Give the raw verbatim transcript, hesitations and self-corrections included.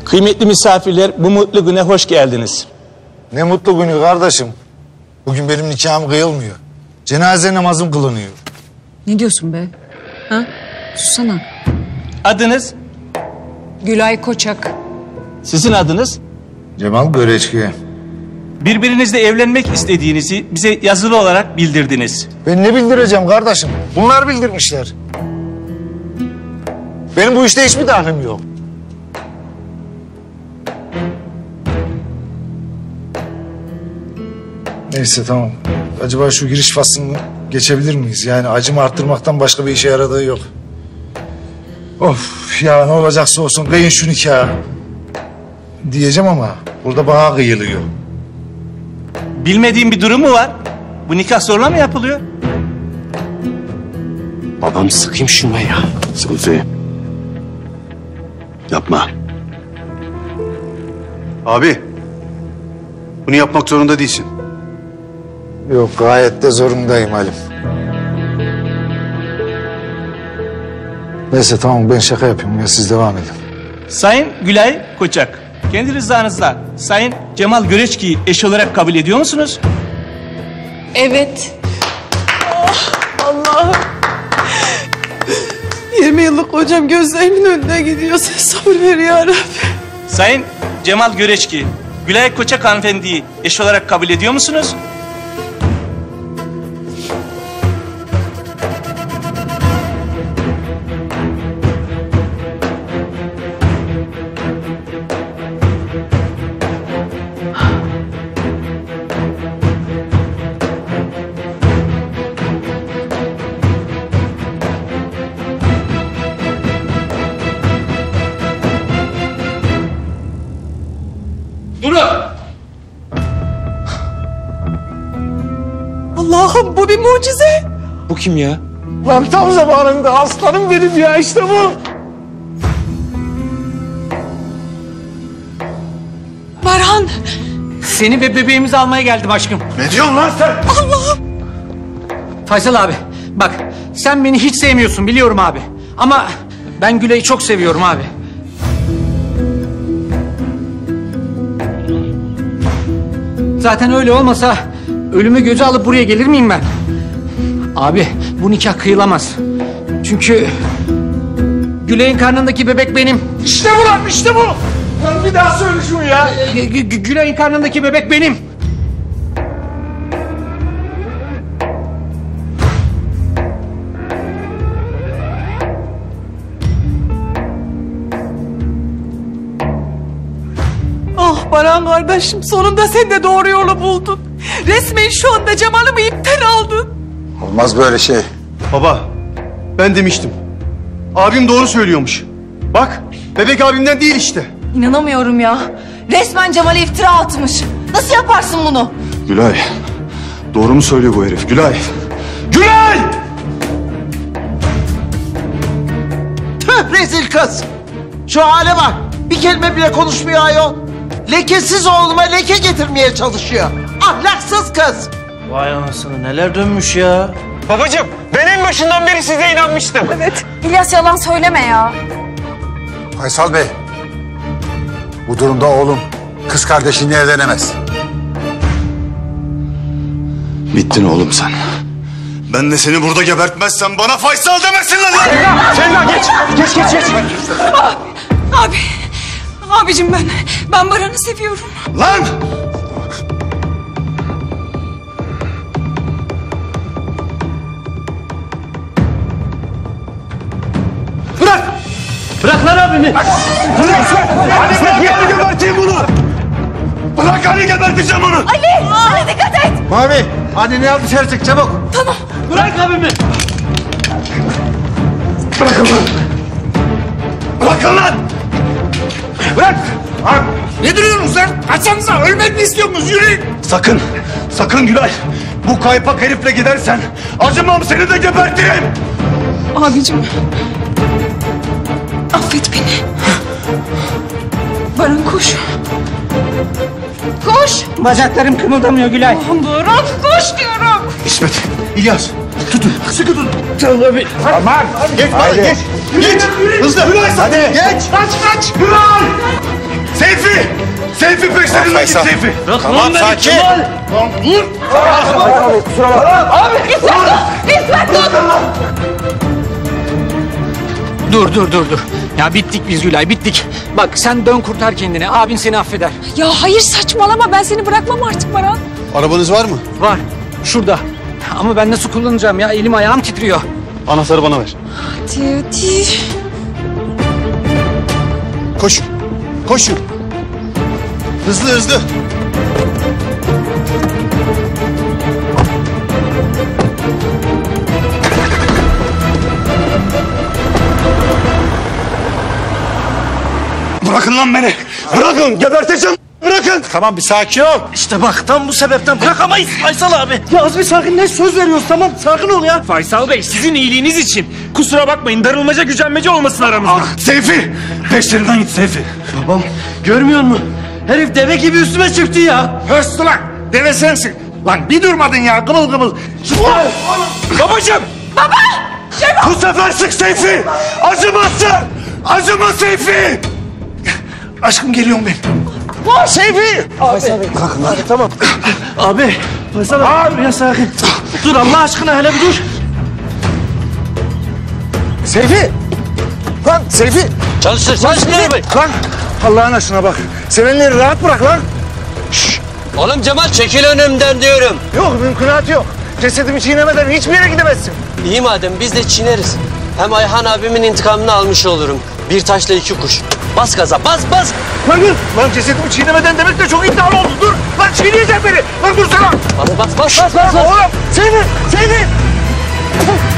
Kıymetli misafirler, bu mutlu güne hoş geldiniz. Ne mutlu günü kardeşim. Bugün benim nikahım kıyılmıyor. Cenaze namazım kılınıyor. Ne diyorsun be? Ha? Sussana. Adınız? Gülay Koçak. Sizin adınız? Cemal Göreçki. Birbirinizle evlenmek istediğinizi bize yazılı olarak bildirdiniz. Ben ne bildireceğim kardeşim? Bunlar bildirmişler. Benim bu işte hiçbir dahlim yok. Neyse tamam. Acaba şu giriş faslını geçebilir miyiz? Yani acımı arttırmaktan başka bir işe yaradığı yok. Of ya ne olacaksa olsun kıyın şu nikahı. Diyeceğim ama burada bana kıyılıyor. Bilmediğim bir durum mu var? Bu nikah zorla mı yapılıyor? Babam sıkayım şuna ya. Sılfı. Yapma. Abi. Bunu yapmak zorunda değilsin. Yok gayet de zorundayım Halim. Neyse tamam ben şaka yapıyorum ya siz devam edin. Sayın Gülay Koçak, kendi rızanızla Sayın Cemal Göreçki'yi eş olarak kabul ediyor musunuz? Evet. Oh, Allah'ım. yirmi yıllık hocam gözlerimin önüne gidiyor. Sen sabır ver ya Rabbi. Sayın Cemal Göreçki, Gülay Koçak hanımefendiyi eş olarak kabul ediyor musunuz? Allah'ım bu bir mucize. Bu kim ya? Lan tam zamanında aslanım benim ya işte bu. Baran. Seni ve bebeğimizi almaya geldim aşkım. Ne diyorsun lan sen? Allah'ım. Faysal abi bak sen beni hiç sevmiyorsun biliyorum abi. Ama ben Gülay'ı çok seviyorum abi. Zaten öyle olmasa ölümü göze alıp buraya gelir miyim ben? Abi bu nikah kıyılamaz. Çünkü Gülay'ın karnındaki bebek benim. İşte bu lan işte bu. Lan bir daha söyle şunu ya. Gü- Gü- Gülay'ın karnındaki bebek benim. Ah Baran kardeşim sonunda sen de doğru yolu buldun. Resmen şu anda Cemal'ımı ipten aldın. Olmaz böyle şey. Baba. Ben demiştim. Abim doğru söylüyormuş. Bak. Bebek abimden değil işte. İnanamıyorum ya. Resmen Cemal'e iftira atmış. Nasıl yaparsın bunu? Gülay. Doğru mu söylüyor bu herif? Gülay. Gülay! Tüh rezil kız. Şu hale bak. Bir kelime bile konuşmuyor ayol. Lekesiz oğluma leke getirmeye çalışıyor. Ahlaksız kız. Vay anasını neler dönmüş ya. Babacığım ben en başından beri size inanmıştım. Evet. İlyas yalan söyleme ya. Faysal Bey, bu durumda oğlum kız kardeşinle evlenemez. Bittin oğlum sen. Ben de seni burada gebertmezsem bana Faysal demesinler lan! Selma, Selma geç. Geç geç geç. Abi. Abicim ben. Ben Baran'ı seviyorum. Lan! Bırak! Bırak lan abimi! Bırak! Bırak yani geberteyim bunu! Bırak hani geberteceğim onu! Ali! Ali dikkat et! Mavi hadi ne al dışarı çık çabuk. Tamam. Bırak abimi! Bırakın lan! Bırakın lan! Bırak. Abi, ne duruyorsun sen? Açsanıza ölmek mi istiyorsunuz yürüyün. Sakın! Sakın Gülay! Bu kaypak herifle gidersen acımam seni de gebertirim! Abicim. Affet beni. Baran koş. Koş. Bacaklarım kımıldamıyor Gülay. Baran koş diyorum. İsmet, İlyas tutun, sıkı tutun. Tamam abi. Tamam. Geç bana geç. Geç. Hızlı. Gülay hadi. Geç. Kaç kaç. Gülay! Seyfi peşlerinden git Seyfi. Tamam sakin. Dur. Dur dur dur dur. Ya bittik biz Gülay bittik. Bak sen dön kurtar kendini. Abin seni affeder. Ya hayır saçmalama ben seni bırakmam artık Baran. Arabanız var mı? Var. Şurada. Ama ben nasıl kullanacağım ya? Elim ayağım titriyor. Anahtarı bana ver. Hadi hadi. Koşun. Koşun. Hızlı hızlı. Bırakın lan beni. Bırakın geberteceğim. Bırakın. Tamam bir sakin ol. İşte bak tam bu sebepten bırakamayız Faysal abi. Ya az bir sakinleş söz veriyoruz tamam sakin ol ya. Faysal Bey sizin iyiliğiniz için. Kusura bakmayın darılmaca gücenmece olmasın aramızda. Ah, Seyfi. Peşlerinden git Seyfi. Babam görmüyor musun? Herif deve gibi üstüme çıktı ya. Höstü lan. Deve sensin. Lan bir durmadın ya kımıl kımıl. Babacığım. Baba. Bu sefer sık Seyfi. Acımazsın. Acıma Seyfi. Aşkım geliyorum ben. Seyfi! Abi Faysal abi ya sakin. Dur Allah aşkına hele bir dur. Seyfi! Lan Seyfi! Çalıştır çalıştır Bey. Lan Allah'ın aşkına bak. Sevenleri rahat bırak lan. Oğlum Cemal çekil önümden diyorum. Yok mümkünatı yok. Cesedimi çiğnemeden hiçbir yere gidemezsin. İyi madem biz de çiğneriz. Hem Ayhan abimin intikamını almış olurum. Bir taşla iki kuş. Bas gaza bas bas. Lan dur! Lan cesedimi çiğnemeden demek de çok iddialı oldu. Dur! Lan çiğneyecek beni! Lan dursana! Bas bas bas bas. bas. Oğlum! Seyfi! Seyfi!